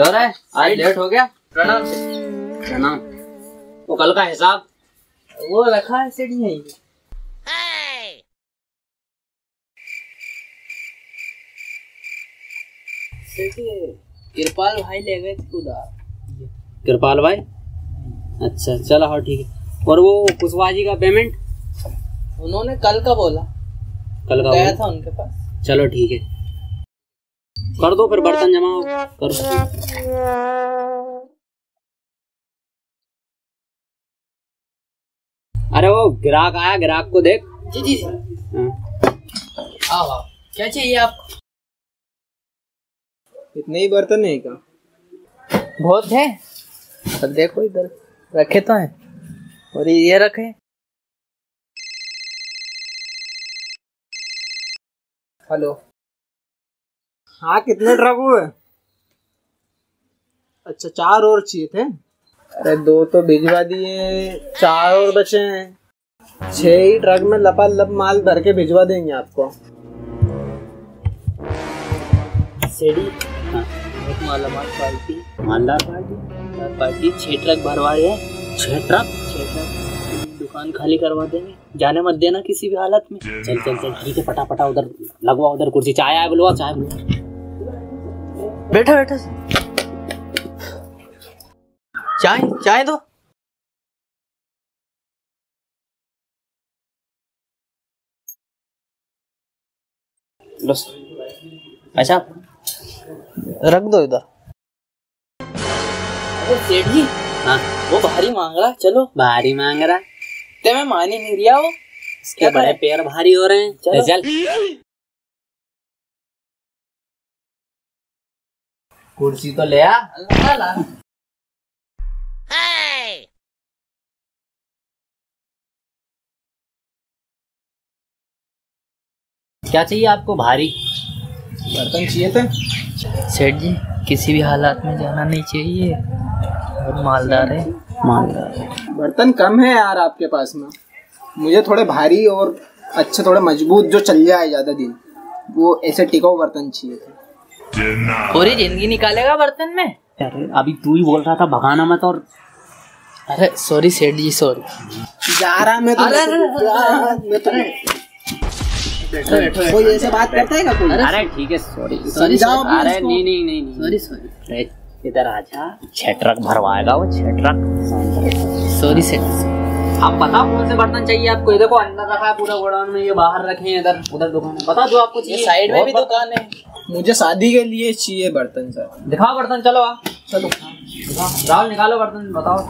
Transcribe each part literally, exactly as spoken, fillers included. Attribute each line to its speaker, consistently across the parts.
Speaker 1: चोर है, आज लेट हो गया। प्रणाम प्रणाम। वो कल का हिसाब
Speaker 2: वो रखा है सेठ नहीं। कृपाल भाई ले गए थे उधार।
Speaker 1: कृपाल भाई, अच्छा चलो हाँ ठीक है। और वो कुशवाहा जी का पेमेंट
Speaker 2: उन्होंने कल का बोला,
Speaker 1: कल का
Speaker 2: गया था उनके पास।
Speaker 1: चलो ठीक है, कर दो फिर बर्तन जमा कर दो। अरे वो ग्राहक आया, ग्राहक को देख।
Speaker 2: जी जी जी। आओ आओ, क्या चाहिए आपको?
Speaker 3: इतने ही बर्तन है क्या?
Speaker 2: बहुत है, पर देखो इधर रखे तो हैं, और ये रखे।
Speaker 3: हेलो, हाँ कितने ट्रक हुए? अच्छा चार और चाहिए थे। अरे दो तो भिजवा दिए, चार और बचे हैं। छह ही ट्रक में लपालप माल भर के भिजवा देंगे आपको।
Speaker 1: सेडी बहुत मालामाल पार्टी, मालदार पार्टी, मालदार पार्टी। छह ट्रक भरवा रहे हैं। छह ट्रक छह ट्रक दुकान खाली करवा देंगे, जाने मत देना किसी भी हालत में। चल चल चल ठीक है, पटा पटा उधर लगवा, उधर कुर्सी। चाय आया बुलवा, चाय बुलवा।
Speaker 2: बैठो बैठो, चाय चाय दो।
Speaker 1: लो अच्छा
Speaker 2: रख दो इधर।
Speaker 1: अरे सेठ जी, हाँ
Speaker 2: वो भारी मांग रहा है। चलो
Speaker 1: भारी मांग रहा,
Speaker 2: ते मैं मान ही नहीं रिया। वो
Speaker 1: क्या बड़े पैर भारी हो रहे हैं।
Speaker 2: चलो
Speaker 1: चल कुर्सी तो ले आ।
Speaker 2: ला ला।
Speaker 1: क्या चाहिए आपको? भारी
Speaker 3: बर्तन चाहिए थे।
Speaker 2: सेठ जी, किसी भी हालात में जाना नहीं चाहिए, बहुत मालदार है।
Speaker 1: मालदार
Speaker 3: बर्तन कम है यार आपके पास में। मुझे थोड़े भारी और अच्छे, थोड़े मजबूत, जो चल जाए ज्यादा दिन, वो ऐसे टिकाऊ बर्तन चाहिए थे।
Speaker 2: पूरी जिंदगी निकालेगा बर्तन में।
Speaker 1: अरे अभी तू ही बोल रहा था भगाना मत। और
Speaker 2: अरे सॉरी सेठ जी, सॉरी।
Speaker 3: जा रहा मैं तो। कोई ऐसे बात करता है क्या कोई?
Speaker 1: अरे ठीक है, सॉरी
Speaker 3: सॉरी।
Speaker 1: अरे नहीं नहीं नहीं
Speaker 2: सॉरी सॉरी।
Speaker 1: इधर आजा। छह ट्रक भरवाएगा वो, छह ट्रक।
Speaker 2: सॉरी सेठ।
Speaker 1: आप बताओ कौन से बर्तन चाहिए आपको? ये देखो अंदर रखा है पूरा गोडाउन में, ये बाहर रखे हैं, इधर उधर दुकान है। बताओ जो आपको चाहिए।
Speaker 2: साइड में भी दुकान है।
Speaker 3: मुझे शादी के लिए चाहिए बर्तन सर।
Speaker 1: दिखाओ बर्तन, चलो आप
Speaker 3: चलो
Speaker 1: राहुल निकालो बर्तन, बताओ।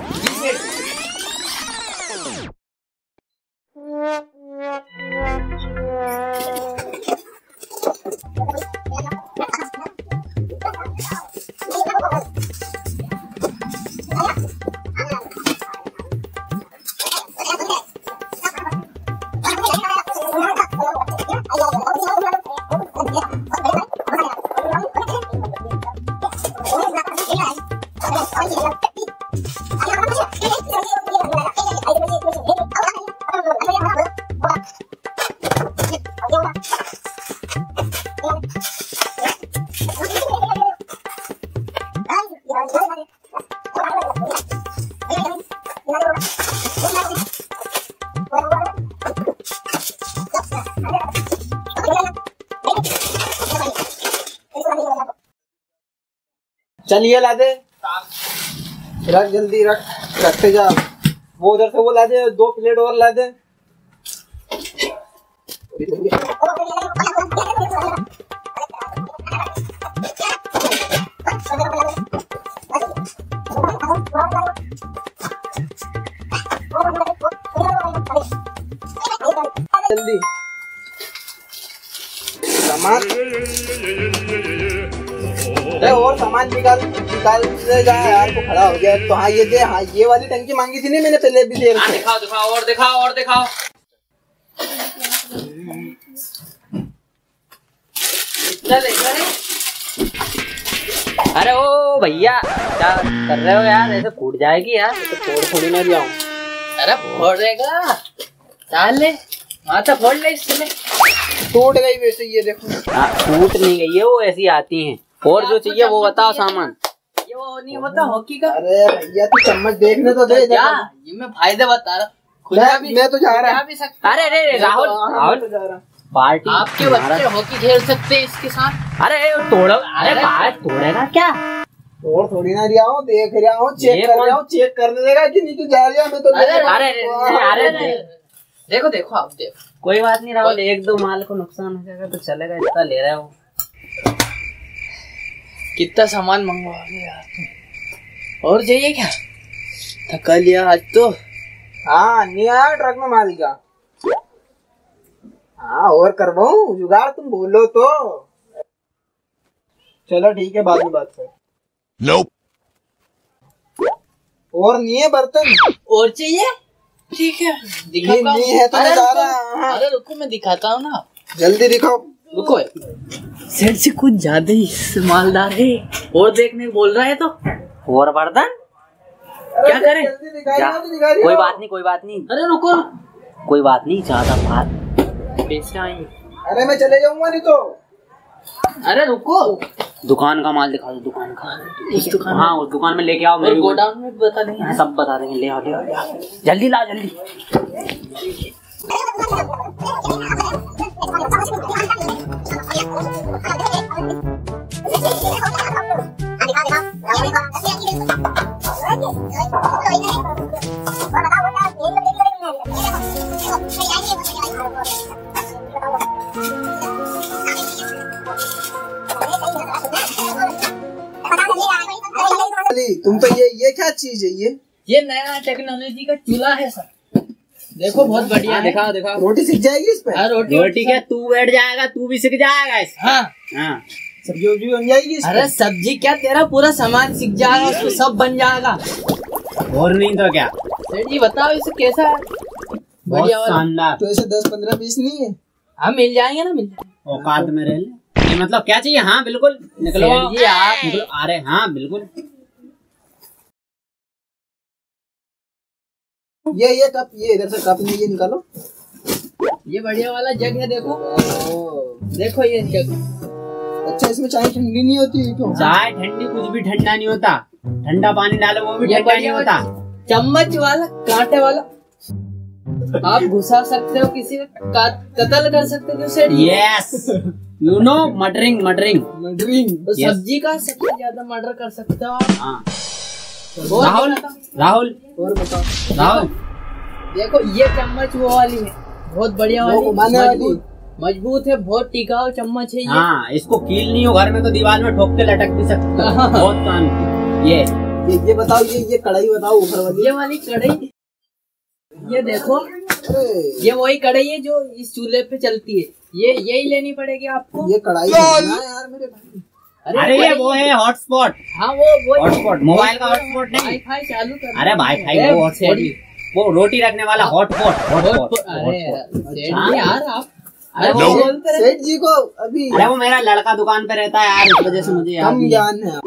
Speaker 3: चलिए ला दे, रख जल्दी रख, रखते जा। वो उधर से वो ला दे, दो प्लेट और ला दे। जल्दी सामान, और सामान निकाल निकाल से जा यार, को खड़ा हो गया तो। हाँ ये दे, हाँ ये वाली टंकी मांगी थी नहीं मैंने पहले भी देर से।
Speaker 1: दिखाओ दिखाओ और दिखाओ और दिखाओ। अरे ओ भैया, क्या कर रहे हो यार? ऐसे फूट जाएगी यार। तो फोड़ थोड़ी ना जाऊं।
Speaker 2: अरे फोड़ देगा, डाल ले, माथा फोड़ ले इसमें।
Speaker 3: टूट गई वैसे, ये देखो।
Speaker 1: हाँ टूट नहीं गई है, वो ऐसी आती हैं। और जो चाहिए वो बताओ सामान।
Speaker 2: वो नहीं होता हॉकी का।
Speaker 3: अरे भैया तू चम्मच देखने तो दे।
Speaker 2: क्या ये मैं फायदे बता रहा हूँ।
Speaker 3: मैं, मैं तो जा रहा
Speaker 2: भी सकता। अरे अरे राहुल राहुल
Speaker 3: तो जा रहा
Speaker 2: पार्टी आपके बच्चे हॉकी खेल सकते हैं इसके साथ। अरे तोड़ो। अरे बात तोड़ेगा क्या?
Speaker 3: और थोड़ी ना रिया हूँ, देख रहा हूँ, चेक कर रहा हूँ, चेक करने देगा कि नहीं तू जा रहा मैं तो।
Speaker 2: अरे अरे अरे देखो देखो आप देखो। कोई बात नहीं राहुल, एक दो माल को नुकसान हो जाएगा तो चलेगा, इतना ले रहा हूँ। कितना सामान मंगवा लिया यार तुम। और चाहिए क्या? थका लिया आज तो।
Speaker 3: हाँ नहीं आया ट्रक में माल का। हाँ और करवाऊं जुगाड़, तुम बोलो तो। चलो ठीक है, बाद में बात कर।
Speaker 4: nope.
Speaker 3: और नहीं है बर्तन?
Speaker 2: और चाहिए? ठीक है दिखाता हूँ।
Speaker 3: नहीं है तो मैं जा रहा।
Speaker 2: अरे रुको मैं दिखाता हूँ ना,
Speaker 3: जल्दी दिखाओ।
Speaker 2: रुको। सेठ से कुछ ज्यादा ही मालदार है। और देखने बोल रहा है तो और बर्तन क्या करें?
Speaker 1: कोई बात नहीं कोई बात नहीं।
Speaker 2: अरे रुको
Speaker 1: कोई बात नहीं, ज्यादा बात
Speaker 2: पैसा ही।
Speaker 3: अरे मैं चले जाऊंगा नहीं तो।
Speaker 2: अरे रुको,
Speaker 1: दुकान का माल दिखा दो। दुकान का
Speaker 2: उस दुकान
Speaker 1: हाँ उस दुकान में लेके आओ। मैं
Speaker 2: गोडाउन में बता देंगे।
Speaker 1: हाँ, सब बता देंगे। ले आओ ले आओ ले आओ। जल्दी लाओ जल्दी।
Speaker 3: तुम तो ये ये क्या चीज है? ये
Speaker 2: ये नया टेक्नोलॉजी का चूल्हा है सर। देखो बहुत बढ़िया। दिखा दिखा।
Speaker 3: रोटी सीख जाएगी इस पे?
Speaker 2: हाँ, रोटी
Speaker 1: रोटी क्या तू बैठ जाएगा, तू भी सीख जाएगा इस।
Speaker 2: हाँ
Speaker 1: हाँ
Speaker 3: सब्जी वब्जी बन जाएगी इस पे?
Speaker 2: अरे सब्जी क्या, तेरा पूरा सामान सीख जाएगा, उसमें सब बन जाएगा।
Speaker 1: और नहीं तो क्या।
Speaker 2: सेठ जी बताओ इसे कैसा है?
Speaker 1: बहुत शानदार।
Speaker 3: तो ऐसे दस पंद्रह पीस नहीं है?
Speaker 2: हाँ मिल जाएंगे ना, मिल जाएंगे।
Speaker 1: औकात में रह ले। ये मतलब क्या चाहिए? हाँ बिल्कुल निकलो
Speaker 2: जी आप
Speaker 1: निकलो। अरे हाँ बिल्कुल।
Speaker 3: ये ये कप, ये इधर से कप नहीं, ये निकालो।
Speaker 2: ये बढ़िया वाला जग है, देखो देखो ये जग।
Speaker 3: अच्छा इसमें चाय ठंडी नहीं होती क्यों?
Speaker 1: चाय ठंडी कुछ भी ठंडा नहीं होता। ठंडा पानी डालो वो भी ठंडा नहीं होता।
Speaker 2: चम्मच वाला कांटे वाला आप घुसा सकते हो, किसी का कत्ल कर सकते हो सेठ।
Speaker 1: Yes you know murdering murdering
Speaker 3: murdering.
Speaker 2: तो सब्जी का सबसे ज्यादा मर्डर कर सकते हो आप।
Speaker 1: हाँ राहुल राहुल
Speaker 3: और बताओ
Speaker 1: राहुल
Speaker 2: देखो ये चम्मच वो वाली है, बहुत बढ़िया वाली, मजबूत मजबूत है, बहुत टिकाऊ चम्मच है ये।
Speaker 1: हाँ इसको कील नहीं हो घर में तो दीवार में ठोक के लटक भी सकते हो। बहुत काम। ये
Speaker 3: ये ये बताओ, ये ये कढ़ाई बताओ ऊपर वाली।
Speaker 2: ये वाली कढ़ाई, ये देखो ये वही कढ़ाई है जो इस चूल्हे पे चलती है। ये यही लेनी पड़ेगी आपको।
Speaker 3: ये कढ़ाई यार मेरे भाई।
Speaker 1: अरे ये वो है हॉटस्पॉट।
Speaker 2: हाँ वो वो
Speaker 1: हॉटस्पॉट मोबाइल का हॉटस्पॉट नहीं।
Speaker 2: वाईफाई चालू कर।
Speaker 1: अरे वाईफाई वो हॉटस्पॉट नहीं, वो रोटी रखने वाला हॉटपॉट हॉटपॉट।
Speaker 2: अरे यार आप
Speaker 1: अरे
Speaker 2: वो
Speaker 1: वो
Speaker 2: बोलते रहे।
Speaker 3: सेठ जी को अभी
Speaker 1: अरे वो मेरा लड़का दुकान पे रहता है यार, इस वजह से मुझे याद
Speaker 3: कम
Speaker 1: नहीं है।
Speaker 3: ज्ञान है।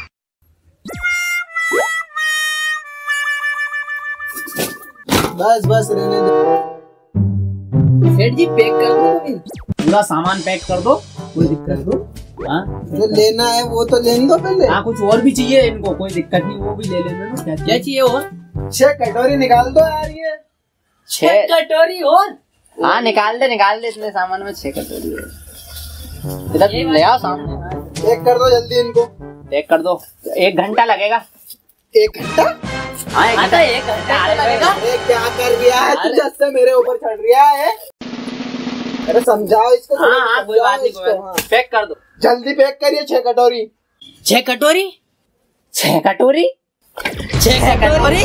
Speaker 3: बस बस रहने दो
Speaker 2: सेठ जी, पैक कर दो अभी।
Speaker 1: पूरा सामान पैक कर दो,
Speaker 3: कोई दिक्कत हो?
Speaker 1: हाँ
Speaker 3: जो लेना है वो तो लेने दो पहले।
Speaker 1: हाँ कुछ और भी चाहिए इनको, कोई दिक्कत नहीं, वो भी ले लेना ना। क्या
Speaker 2: क्या चाहिए और?
Speaker 3: छह कटोरी निकाल दो यार। ये
Speaker 2: छह कटोरी और?
Speaker 5: हाँ निकाल दे निकाल दे, इतने सामान में छह कटोरी है। इधर ले आओ सामने,
Speaker 3: पैक कर दो जल्दी इनको।
Speaker 5: पैक कर दो। एक घंटा लगेगा।
Speaker 3: एक घंटा?
Speaker 5: हाँ एक घंटा
Speaker 2: एक घंटा लगेगा।
Speaker 3: अरे क्या कर दिया है तू, जब से मेरे ऊपर चढ़ रहा है। अरे समझाओ इसको।
Speaker 5: हाँ हाँ कोई बात नहीं, कोई बात नहीं। पैक कर दो
Speaker 3: जल्दी पैक करिए। छह कटोरी।
Speaker 2: छह कटोरी?
Speaker 5: छह कटोरी
Speaker 2: छह कटोरी?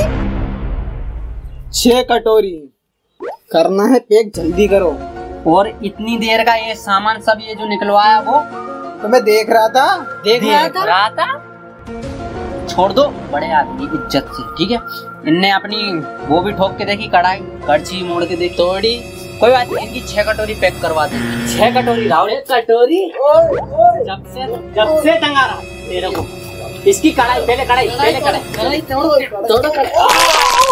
Speaker 3: छह कटोरी करना है पैक, जल्दी करो।
Speaker 1: और इतनी देर का ये सामान सब ये जो निकलवाया वो
Speaker 3: तो मैं देख रहा था।
Speaker 2: देख रहा था।
Speaker 1: रहा था। छोड़ दो बड़े आदमी इज्जत से, ठीक है। इनने अपनी वो भी ठोक के देखी, कढ़ाई कड़छी मोड़ के देखी, तोड़ी। कोई बात नहीं, इनकी छह कटोरी पैक करवा देंगे। छह कटोरी राहुल,
Speaker 2: एक कटोरी?
Speaker 1: जब से जब से टंगा रहा तेरे को। इसकी कढ़ाई पहले, कढ़ाई पहले कढ़ाई
Speaker 2: कढ़ाई तोड़ो तोड़ो कढ़ाई।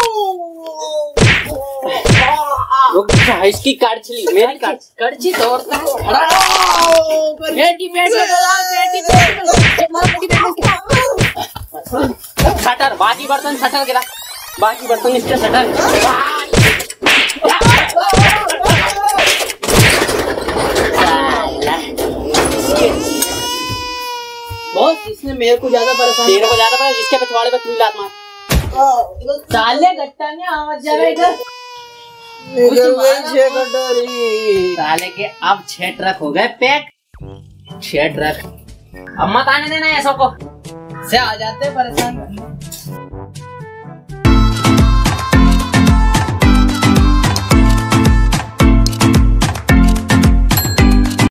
Speaker 1: रुक जा, इसकी कड़छी मेरी कड़छी
Speaker 2: कड़छी तोड़ता है। बेटी बेटी बेटी बेटी शटर, बाकी बर्तन शटर गिरा, बाकी बर्तन इसके शटर।
Speaker 1: बॉस इसने मेरे को ज्यादा परेशान,
Speaker 2: तेरे को ज्यादा पता, इसके पिछवाड़े पे तू ही लात मार।
Speaker 1: साले गट्टा नहीं आवाज जा रहा इधर।
Speaker 2: साले के अब छह ट्रक हो गए पैक, छह ट्रक। अब मत आने देना ऐसा को,
Speaker 1: से आ जाते परेशान।